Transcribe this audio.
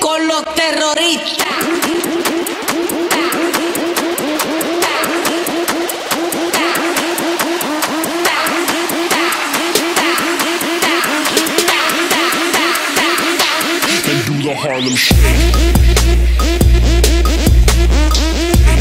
con los terroristas. And do the Harlem Shake.